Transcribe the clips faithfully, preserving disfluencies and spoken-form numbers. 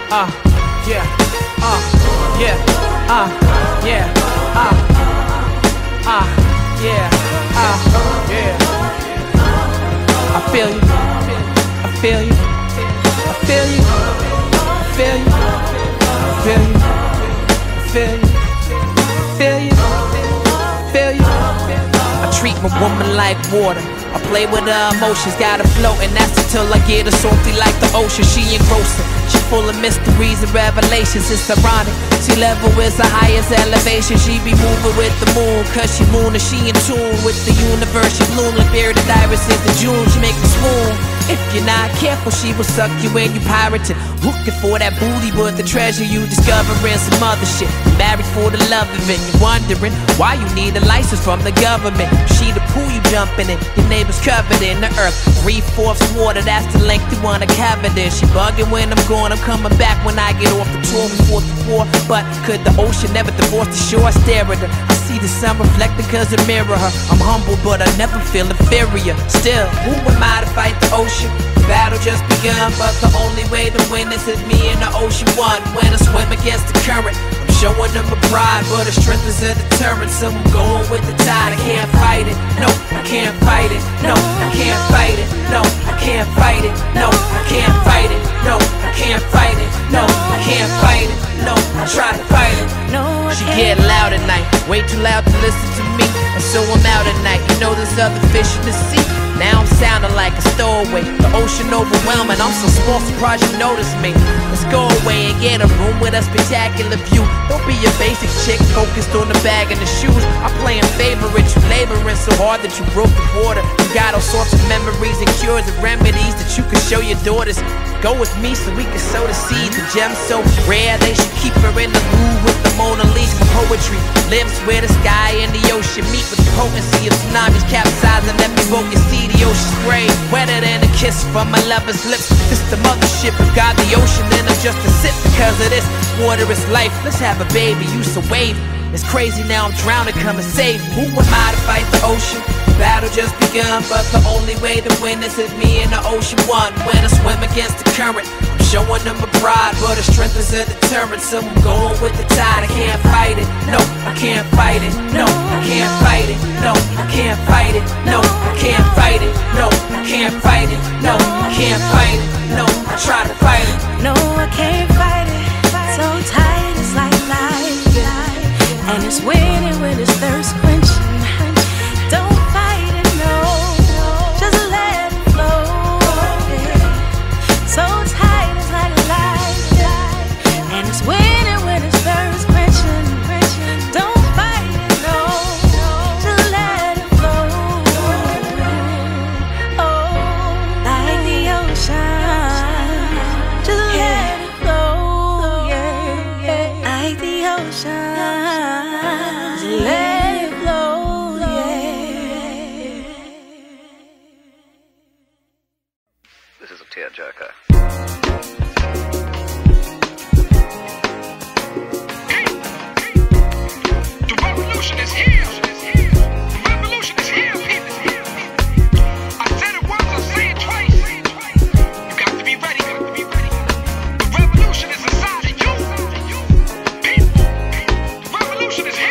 uh, yeah, uh, yeah, uh, yeah, uh, uh, yeah, uh, yeah. I feel you, I feel you, I feel you, I feel you, I feel you, I feel you, I feel you, I feel you. I treat my woman like water. I play with her emotions, got her floating. That's until I get her salty like the ocean. She engrossing, she full of mysteries and revelations. It's ironic, sea level is the highest elevation. She be moving with the moon, cause she moon and she in tune with the universe. She bloom like bearded irises in June. She make me swoon. If you're not careful, she will suck you in, you pirating. Looking for that booty, but the treasure you discovering some other shit. Married for the love of it. You're wondering why you need a license from the government. She the pool you jumping in, your neighbor's covered in the earth. Three-fourths water, that's the length you wanna cover this. She bugging when I'm gone, I'm coming back when I get off the tour before the war. But could the ocean never divorce the shore? I stare at her, I see the sun reflecting cause it mirror her. I'm humble but I never feel inferior. Still, who am I to fight the ocean? The battle just begun, but the only way to win is if me and the ocean won. When I swim against the current, I'm showing them a pride, but the strength is a deterrent. So I'm going with the tide. I can't fight it, no, I can't fight it, no, I can't fight it, no, I can't fight it, no, I can't fight it, no, I can't fight it, no, I can't fight it, no, I try to fight it. No, she get loud at night, way too loud to listen to me, and so I'm out at night. You know there's other fish in the sea. Now I'm sounding like a stowaway. The ocean overwhelming, I'm so small, surprised you notice me. Let's go away and get a room with a spectacular view. Don't be a basic chick focused on the bag and the shoes. I'm playing favorite, you laboring so hard that you broke the water. You got all sorts of memories and cures and remedies that you can show your daughters. Go with me so we can sow the seed. The gem's so rare, they should keep her in the Louvre with the Mona Lisa. Poetry lives where the sky and the ocean meet with the potency of tsunamis capsizing. Let me vote you see the ocean spray, wetter than a kiss from my lover's lips. It's the mothership of God, the ocean, and I'm just a sip because of this. Water is life, let's have a baby, you so wavy. It's crazy now, I'm drowning, come and save me. Who am I to fight the ocean? The battle just begun, but the only way to win is if me and the ocean won. When I swim against the current, I'm showing them a pride, but the strength is a deterrent. So I'm going with the tide. I can't fight it, no, I can't fight it, no, I can't fight it, no, I can't fight it, no, I can't fight it, no, I can't fight it, no, I can't fight it, no, I try to fight it. No, I can't fight it. So tight, it's like life. And it's winning when it's thirst quenching. Don't fight it, no, just let it flow. So tight, it's like life. And it's winning when it's thirst quenching. Don't fight it, no, just let it flow. Oh, like the ocean, just let it flow. Yeah, yeah, like the ocean. Let it flow, yeah. This is a tearjerker. The revolution is here. The revolution is here, people. I said it once, I'll say it twice. You got to be ready. The revolution is inside of you. People, the revolution is here.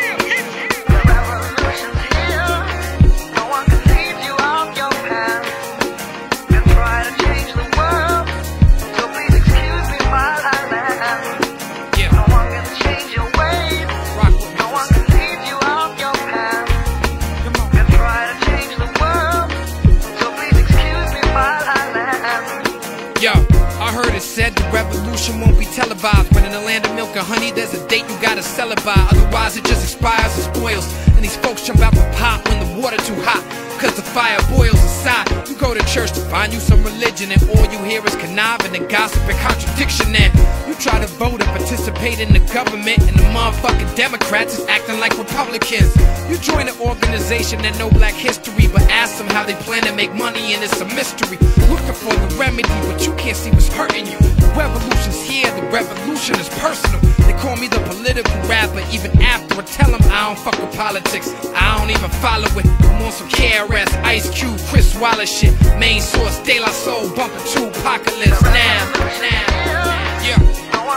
Said the revolution won't be televised, but in the land of milk and honey there's a date you gotta sell it by, otherwise it just expires and spoils. And these folks jump out the pot when the water too hot, cause the fire boils inside. You go to church to find you some religion, and all you hear is conniving and gossip and contradiction. And you try to vote and participate in the government, and the motherfucking Democrats is acting like Republicans. You join an organization that know black history, but ask them how they plan to make money, and it's a mystery. Looking for the remedy, but you can't see what's hurting you. The revolution's here, the revolution is personal. They call me the political rapper, even after I tell them I don't fuck with politics. I don't even follow it. I'm on some K R S, Ice Cube, Chris Wallace shit. Main source, De La Soul, bumping to Apocalypse now, now, yeah.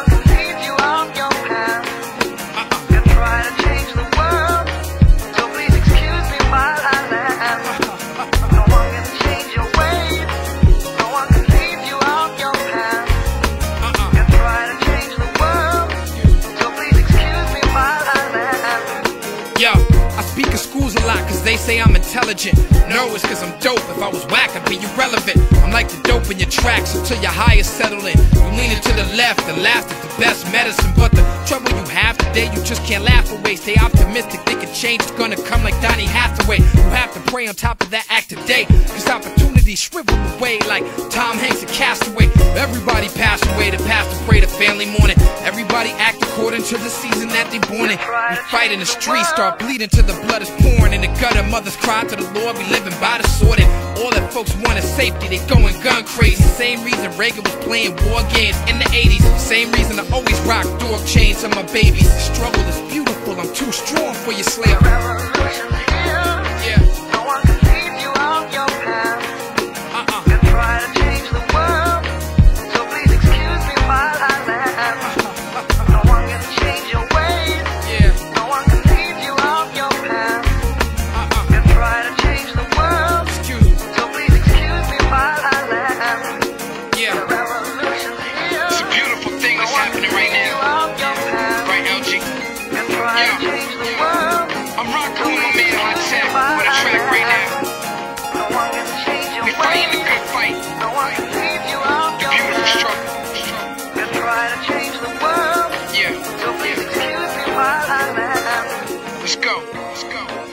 cause they say I'm intelligent. No, it's cause I'm dope. If I was whack, I'd be irrelevant. I'm like the dope in your tracks until your high is settling. You leaning to the left, the last is the best medicine. But the trouble you have today, you just can't laugh away. Stay optimistic, think a change is gonna come like Donny Hathaway. You have to pray on top of that act today, cause opportunities shrivel away like Tom Hanks and Castaway. Everybody passed away, the pastor pray, the family mourning. Everybody act according to the season that they born in. We fight in the streets, start bleeding till the blood is pouring. In the gutter, mothers cry to the Lord, we living by the sword. And all that folks want is safety, they going gun crazy. Same reason Reagan was playing war games in the eighties. Same reason I always rock dog chains on my babies. The struggle is beautiful, I'm too strong for your slave. Yeah. No one can leave you off your path. Uh-uh. You try to change the world, so please excuse me while I laugh. No one can change your ways. Yeah. No one can leave you off your path. Uh-uh. You try to change the world, Excuse me. so please excuse me while I laugh. The Yeah. revolution's here. It's a beautiful thing No that's one happening can right leave you now. off your path. Right, L G? You try Yeah. to change the world, I'm rocking with my man Hot Tech with a track right now. no one can change your We fighting the ways. good fight. No one can leave you off The your beautiful path. struggle. struggle. You try to change the world, Yeah. so please excuse me while I laugh. Let's go. Let's go.